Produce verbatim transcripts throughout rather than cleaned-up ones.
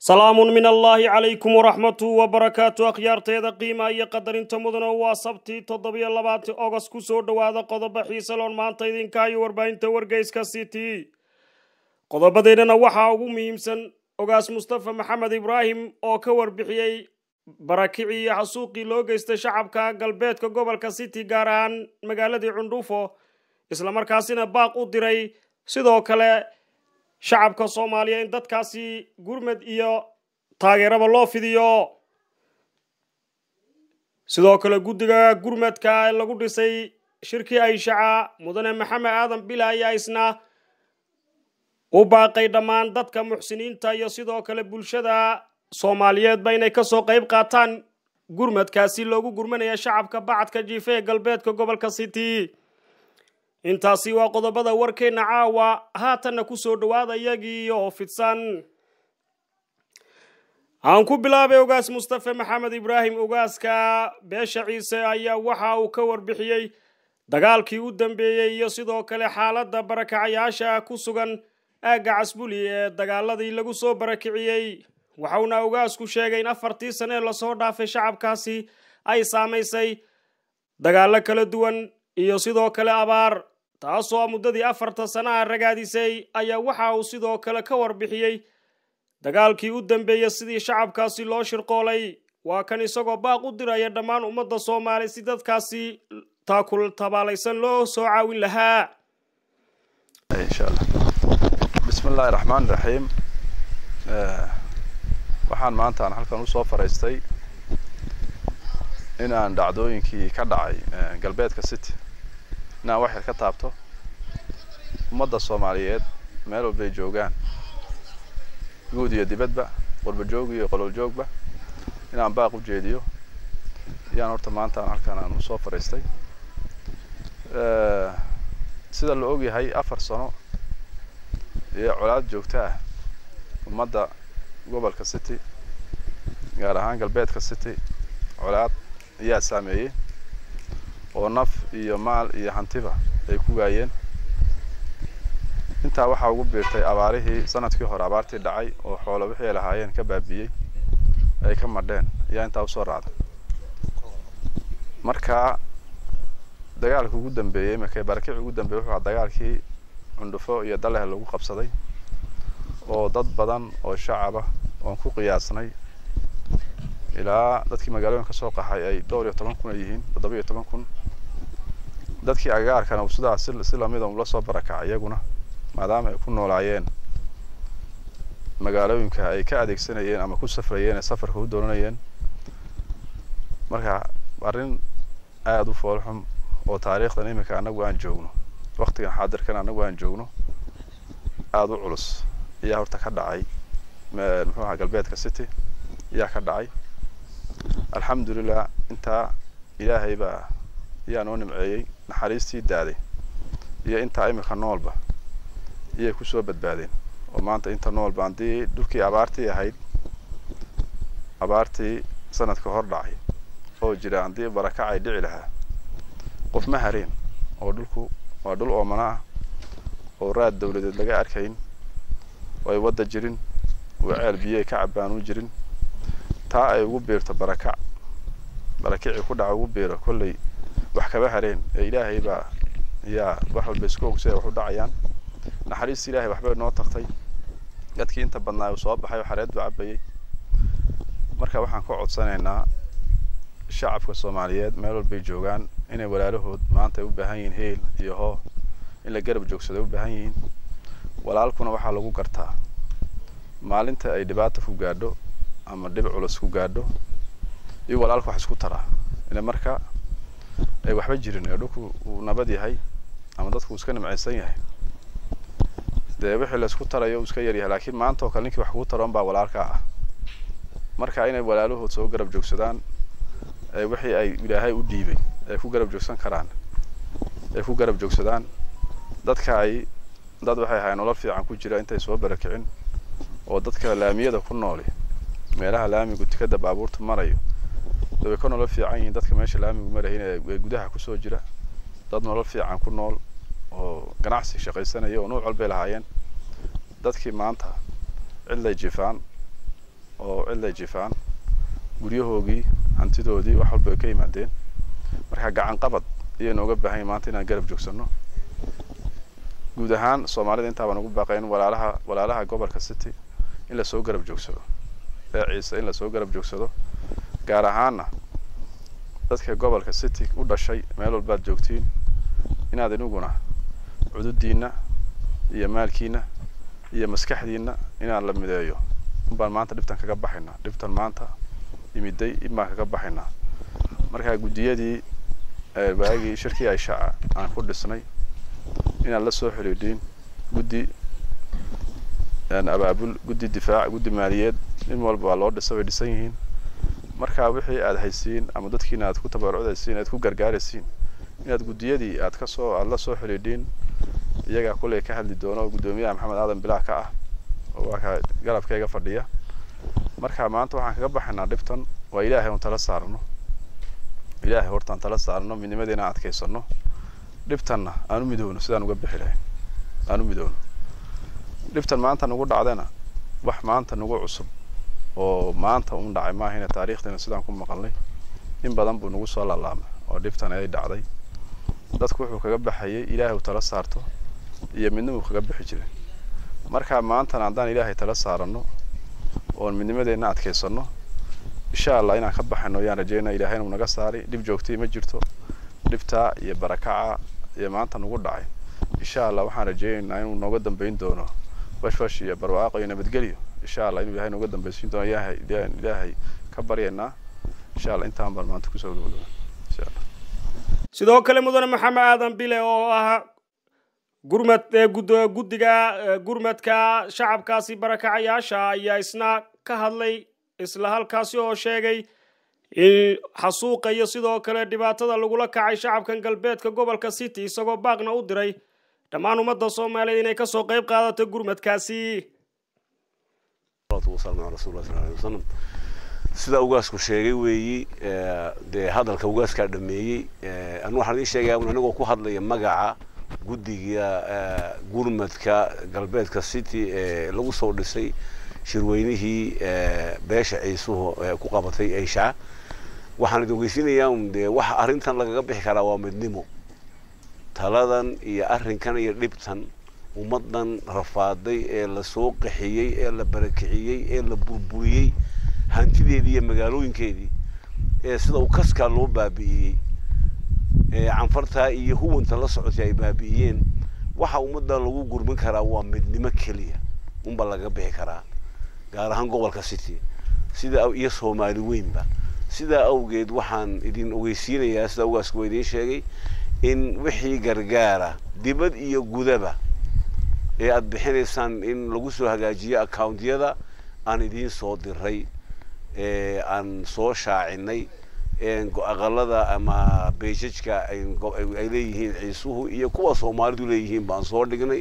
سلام من الله عليكم ورحمة وبركاته أخيار تيدا قيمة أي قدر انتمدنا وصبتي تضبي اللبات أغس كسور دوادة قضب حيسلون مان تيدين كاي ورباين تورقيس كاسيتي قضب ديننا وحا ومهمسن أغاس مصطفى محمد إبراهيم أو كور بحيي براكعي حسوقي لوغيست شعبكا قلبيتك قبل كاسيتي غاران مقالة عندوفو إسلام مركاسين باق uddiray sidoo kale shacabka Soomaaliyeed in dadkaasi gurmad iyo taageeraba loo fidiyo sidoo kale gudiga gurmadka lagu dhisay shirki Aysha mudane Maxamed Aadan Bilaaya isna u baaqay dhamaan dadka muxsiniinta iyo sidoo kale bulshada Soomaaliyeed baynay ka soo qayb qaataan gurmadkaasi loogu gurmanaya shacabka bacadka jiifay galbeedka gobolka City intaasi waa qodobada warkeena caawa haatan ku soo dhawaada iyagii oo fidsan aan ku bilaabay Ugaas Mustafa Maxamed Ibrahim Ugaaska beesha Ciise ayaa waxa uu ka warbixiyay dagaalkii u dambeeyay iyo sidoo kale xaaladda barakacayaasha ku sugan aaga Casbuli ee dagaaladii lagu soo barakiciyay waxauna Ugaasku sheegay in afartii sano la soo dhaafay shacabkaasi ay saameysay dagaalo kala duwan iyo sidoo kale abaar taasoo muddadii afarta sano ragaadisay ayaa waxa uu sidoo kale ka warbixiyay dagaalkii u dambeeyay sidii shacabkaasi loo shirqoolay waa kan isagoo baaq u diraya dhamaan ummadda Soomaaliyeed si dadkaasi taakul tabaalaysan loo soo caawin lahaa insha Allah bismillaahir rahmaanir rahiim waxaan maanta aan halkan u soo fariistay in aan dhacdooyinkii ka dhacay galbeedka City na wax ka taabto ummadda Soomaaliyeed meel walba ay joogaan guud iyo dibadba qurba joog iyo qolol joogba in aan baaq u jeediyo yaan horta maanta halkan aan u soo fariistay ee sida la og yahay afar sano iyo colaad joogta ah ummadda gobolka City gaar ahaan galbeedka City colaad ayaa saameeyay oo naf iyo maal iyo hantiba ay ku gaayeen inta waxa ugu beertay abaarihii sanadkii hore abaartii dhacay oo xoolo wixii lahaayeen ka baabiyay ay ka madheen ayaa inta u soo raacday marka dagaalka ugu dambeeyay markay barakici ugu dambeeyay wuxuu dagaalkii Cundufo iyo Dalaha lagu qabsaday oo dad badan oo shacab ah oo ku qiyaasnay ilaa dadkii magaalooyinka soo qaxay ay dhowr iyo toban kun yihiin toddoba iyo toban kun dadkii agaarkana uu sidaas si lamid ah la soo barakacay iyaguna maadaama ay ku noolaayeen magaalooyinka ay ka adeegsanayeen ama ku safrayeen safarka u doonayeen marka arin aad u foolxum oo taariikhdan imika anagu aan joogno waqtigan xaadirkan anagu aan joogno aad u culus ayaa horta ka dhacay muxuu ahaa galbeedka City ayaa ka dhacay alxamdulillah inta ilaahay baa yaa noo nimceeyay naxariistii daaday iyo inta imika noolba iyo ku soo badbaadeen oo maanta inta noolba andii dhulkii abaartii ahayd abaartii sanadka hor dhacay oo jira andii barakacay dhici lahaa qof ma hareen oo dhulku waa dhul oomana oo raad dawladeed laga arkayn way wada jirin waceel biyo ka cabaan u jirin taa ay ugu beerto barakac barakici ku dhaca ugu beero kulay wax ka hareen ee ilaahay baa yaa wax walba isku ogsaday wax u dhacayaan naxariis ilaahay waxba noo taqtay dadkii inta badnaa soo baxay xareed baa cabayay marka waxaan ku codsanaynaa shacabka Soomaaliyeed meel walba ay joogaan inay walaalahood maanta u baahan yihiin heel iyo hoo in la garab joogsado u baahan yihiin walaalkuna waxa lagu gartaa maalinta ay dhibaato ku gaadho ama dhib culus ku gaadho iyo walaalku wax isku tara in marka ay waxba jirin ee dhulku uu nabad yahay ama dadku iska nimcaysan yahay de wixii la isku tarayo iska yar yahay laakiin maanta oo kale ninkii wax ku taroon baa walaalka ah marka inay walaaluhu soo garab joogsadaan ay wixii ay ilaahay u dhiibay ay ku garab joogsan karaan ay ku garab joogsadaan dadka ay dad waxay hayaan nolol fiican ku jira intay soo barakicin oo dadka laamiyada ku nool meelaha laamigu tikada baabuurta marayo way ka nolol fiican yihiin dadka meesha laamigu marayeen ee gudaha ku soo jira dad nolol fiican ku nool oo ganacsi shaqaysanaya oo nooc walba lahaayeen dadkii maanta cid la jifaan oo cid jifaan guryahoogii hantidoodii wax walba ka yimaadeen marka gacan qabad iyo nooga baahan maanta inaan garab joogsano guud ahaan Soomaalida inta baan ugu baaqayn walaalaha walaalaha gobolka City in la soo garab joogsado ee ciise in la soo garab joogsado gaar ahaan dadka gobolka City u dhashay meel walba joogtiin inaad inuguna cududiina iyo maalkiina iyo maskaxdiina inaan la mideeyo baan maanta dhibtan kaga baxayna dhibtan maanta imiday ima kaga baxayna marka gudiyadii ee baagi shirkii ay shaaca aan ku dhisnay inaan la soo xiriidin gudi aan abaabul gudi difaac gudi maaliyeed in walba loo dhisay dhisan yihiin marka wixii aad haysiin ama dadkiina aad ku tabarucaysiin aad ku gargaaraysiin inaad gudiyadii aad ka soo aad la soo xiriidin iyaga kulay ka hadli doono gudoomiyaha Maxamed Aadan Bilaa ka ah oo waa ka garabkayga fadhiya marka maanta waxaan kaga baxnaa dhibtan waa Ilaahay oo tala saarno Ilaahay hortaan tala saarno midnimadeena adkeysano dhibtanna aanu midowno sidaan uga bixi lahayn aanu midowno dhibtan maanta nagu dhacdana wax maanta nagu cusub oo maanta uu dhacay ma ahina taariikhdana sidaan ku maqalnay in badan buu nagu soo laalaamay oo dhibtan ay dhacday dadku wuxuu kaga baxayay Ilaahay oo tala saarto iyo midnimo kaga bixi jiray marka maanta haddaan Ilaahay tala saarano oo midnimadeena adkeysano insha Allah inaan ka baxano yaan rajeynaa Ilaahay inuu naga saari dib joogtay ma jirto dhibta iyo barakaca iyo maanta nagu dhacay insha Allah waxaan rajeynayaa inuu nooga dambeyn doono washwash iyo barwaaqo iyo nabadgelyo insha Allah inuu Ilaahay nooga dambeyn doono Ilaahay Ilaahay ka baryeena insha Allah intaan bar maanta ku soo gudubno insha Allah sidoo kale mudane Maxamed Aadan Bile oo ah gurmad gudiga gurmadka shacabkaasi barakacayaasha ayaa isna ka hadlay isla halkaasi oo sheegay in xasuuqa iyo sidoo kale dhibaatada lagu la kacay shacabkan galbeedka gobolka City isagoo baaqna u diray dhammaan ummadda Soomaaliyeed inay ka soo qayb qaadato gurmadkaasi sida ugaasku sheegay weeyi de hadalka ugaaska dhameeyay aan waxaan sheegayaa anagoo ku hadlaya magaca gudiga gurmadka galbeedka City ee lagu soo dhisay shirweynihii beesha ciisuhu ku qabatay Aisha waxaan idin ogeysiinayaa de wax arintan laga bixi karaa waa midnimo taladan iyo arinkan iyo dhibtan ummadan rafaaday ee la soo qaxiyay ee la barakiciyay ee la burburiyay hantideedii iyo magaalooyinkeedii ee sida uu kaska loo baabi'iyay ee canfarta iyo huwanta la socotay ay baabi'iyeen waxa ummadan lagu gurmin karaa waa midnimo kaliya umba laga bixi karaa gaar ahaan gobolka City sida iyo Soomaali weynba sida awgeed waxaan idin ogeysiinayaa sida ugaasku idin sheegay in wixii gargaara dibad iyo gudaba ee aad bixinaysan in lagu soo hagaajiyo account-yada aan idin soo diray ee aan soo shaacinay een aqalada ama beejajka ay leeyihiin ciisuhu iyo kuwa Soomaalidu leeyihiin baan soo dhignay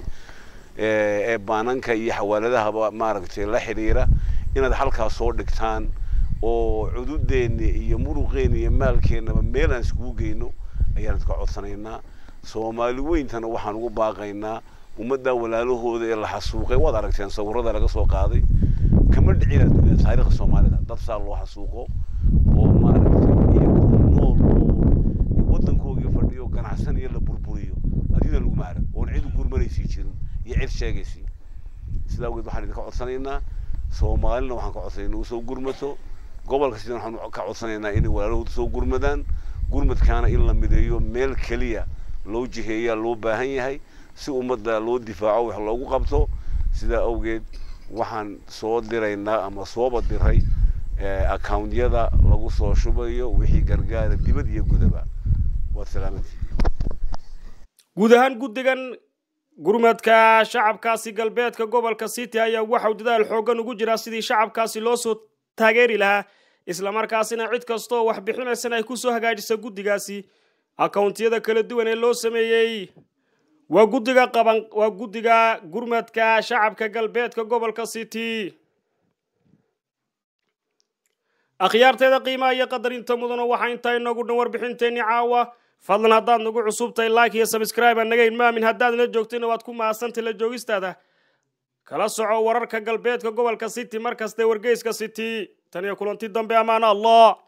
ee baananka iyo xawaaladaha maaragtay la xiriira inaad halka soo dhigtaan oo cududeena iyo muruqeena iyo maalkeena meel aan isku geeyno ayaan ka codsanaynaa Soomaali weyntana waxaan ugu baaqaynaa ummadda walaalahooda ee la xasuuqay wad aragteen sawirada laga soo qaaday kama dhicin taariikhda Soomaalida dad saa loo xasuuqo oo maaragtay iyo nool wadankooda fadhiyo ganacsan iyo la burburiyo adina lagu maarag oo cid gurmanaysi jirin iyo cid sheegaysi sida ugu waxaan idinka codsanaynaa Soomaalina waxaan ka codsanaynaa soo gurmato gobolka sidoo waxaan ka codsanaynaa in walaalahooda soo gurmadaan gurmadkaana in la mideeyo meel kaliya loo jiheeyaa loo baahan yahay si ummadda loo difaaco wax loogu qabto sida awgeed waxaan soo diraynaa ama soo badiray account-yada lagu soo shubayo wixii gargaar dibad iyo gudaba waa salaamati guud ahaan gudigan gurmadka shacabkaasi galbeedka gobolka City ayaa waxa uu dadaal xoogan ugu jira sidii shacabkaasi loo soo taageeri lahaa isla markaasina cid kasto wax bixinaysan ay ku soo hagaajiso gudigaasi account-yada kala duwan ee loo sameeyay waa gudiga qaban waa gudiga gurmadka shacabka galbeedka gobolka City akhyaarteeda qiimaha iyo qadarinta mudana waxa inta inagu dhan warbixinteeni caawa fadlan haddaad nagu cusubtay like iyo subscribe naga ilmaamin haddaad la joogtayna waad ku maasantay la joogistaada kala soco wararka galbeedka gobolka City markaste wargeyska City tan iyo kulanti dambe amaana Allah.